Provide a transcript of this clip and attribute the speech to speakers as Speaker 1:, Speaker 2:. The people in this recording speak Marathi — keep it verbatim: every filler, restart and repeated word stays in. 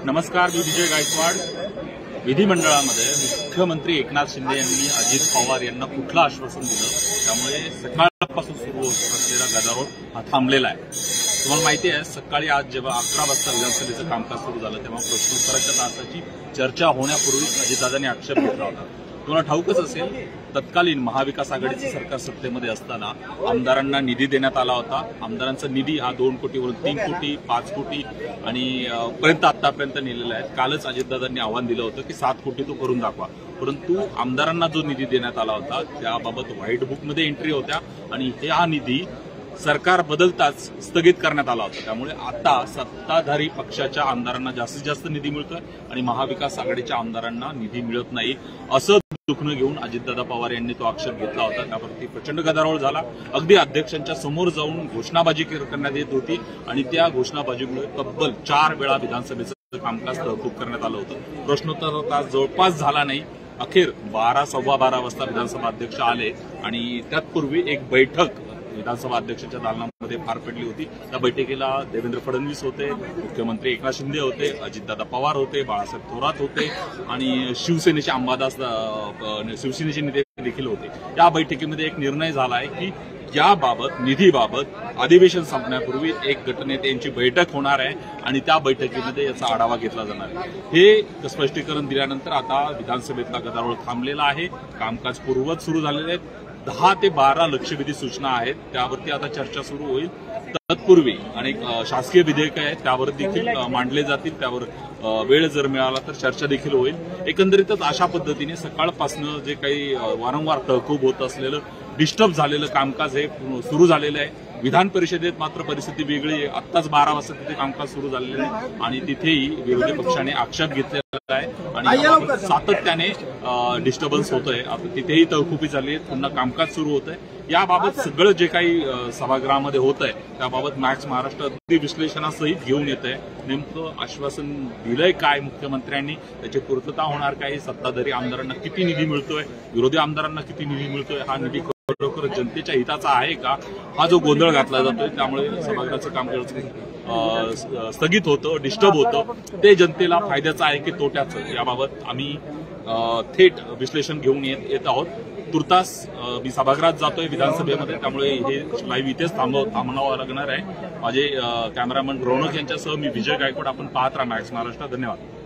Speaker 1: नमस्कार, मी विजय गायकवाड। विधिमंडळामध्ये मुख्यमंत्री एकनाथ शिंदे यांनी अजित पवार यांना कुठलं आश्वासन दिलं, त्यामुळे सकाळपासून सुरू होत असलेला गदारोळ हा थांबलेला आहे। तुम्हाला माहिती आहे, सकाळी आज जेव्हा अकरा वाजता विधानसभेचं कामकाज सुरू झालं तेव्हा प्रश्नोत्तराच्या तासाची चर्चा होण्यापूर्वीच अजितदादांनी आक्षेप घेतला होता। तुम्हाला ठाऊकच असेल, तत्कालीन महाविकास आघाडीचं सरकार सत्तेमध्ये असताना आमदारांना निधी देण्यात आला होता। आमदारांचा निधी हा दोन कोटीवरून तीन कोटी पाच कोटी आणि पर्यंत आतापर्यंत नेलेला आहे। कालच अजितदादांनी आव्हान दिलं होतं की सात कोटी तो करून दाखवा, परंतु आमदारांना जो निधी देण्यात आला होता त्याबाबत व्हाईट बुकमध्ये एंट्री होत्या आणि हा निधी सरकार बदलताच स्थगित करण्यात आला होता। त्यामुळे आता सत्ताधारी पक्षाच्या आमदारांना जास्तीत जास्त निधी मिळतोय आणि महाविकास आघाडीच्या आमदारांना निधी मिळत नाही, असं दुखणं घेऊन अजितदादा पवार यांनी तो आक्षेप घेतला होता। त्यावरती प्रचंड गदारोळ झाला। अगदी अध्यक्षांच्या समोर जाऊन घोषणाबाजी करण्यात येत होती आणि त्या घोषणाबाजीमुळे तब्बल चार वेळा विधानसभेचं कामकाज तहकूब करण्यात आलं होतं। प्रश्नोत्तर तास जवळपास झाला नाही। अखेर बारा सव्वा बारा वाजता विधानसभा अध्यक्ष आले आणि त्यापूर्वी एक बैठक विधानसभा अध्यक्षांच्या दालनामध्ये पार पडली होती। त्या बैठकीला देवेंद्र फडणवीस होते, मुख्यमंत्री एकनाथ शिंदे होते, अजितदादा पवार होते, बाळासाहेब थोरात होते आणि शिवसेनेचे अंबादास शिवसेनेचे नेते देखील होते। या बैठकीमध्ये एक निर्णय झाला आहे की याबाबत निधीबाबत अधिवेशन संपण्यापूर्वी एक गटनेत्यांची बैठक होणार आहे आणि त्या बैठकीमध्ये याचा आढावा घेतला जाणार आहे। हे स्पष्टीकरण दिल्यानंतर आता विधानसभेतला गदारोळ थांबलेला आहे। कामकाज पूर्ववत सुरू झालेले आहेत। दहा ते बारा लक्षवेधी सूचना आहेत, त्यावरती आता चर्चा सुरू होईल। तत्पूर्वी अनेक शासकीय विधेयक आहेत, त्यावर देखील मांडले जातील। त्यावर वेळ जर मिळाला तर चर्चा देखील होईल। एकंदरीतच अशा पद्धतीने सकाळपासून जे काही वारंवार तहकूब होत असलेलं डिस्टर्ब झालेलं कामकाज हे सुरू झालेलं आहे। विधान परिषदेत मात्र परिस्थिती वेगळी आहे। आत्ताच बारा वाजता तिथे कामकाज सुरू झालेलं आहे आणि तिथेही विरोधी पक्षाने आक्षेप घेतलेला आहे आणि सातत्याने डिस्टर्बन्स होतंय। आता तिथेही तहकुबी झाली आहे, पुन्हा कामकाज सुरू होत आहे। याबाबत सगळं जे काही सभागृहामध्ये होत आहे त्याबाबत मॅक्स महाराष्ट्र अगदी विश्लेषणासहित घेऊन येत आहे। नेमकं आश्वासन दिलंय काय मुख्यमंत्र्यांनी, त्याची पूर्तता होणार काय, सत्ताधारी आमदारांना किती निधी मिळतोय, विरोधी आमदारांना किती निधी मिळतोय, हा निधी खरोखर जनतेच्या हिताचा आहे का, हा जो गोंधळ घातला जातोय त्यामुळे सभागृहाचं कामकाज स्थगित होतं, डिस्टर्ब होतं, ते जनतेला फायद्याचं आहे की तोट्याचं, याबाबत आम्ही थेट विश्लेषण घेऊन येत येत आहोत। तुर्तास मी सभागृहात जातोय विधानसभेमध्ये, त्यामुळे हे लाईव्ह इथेच थांबव थांबवावं लागणार आहे। माझे कॅमेरामन रौनक यांच्यासह मी विजय गायकवाड। आपण पाहत राहा मॅक्स महाराष्ट्र। धन्यवाद।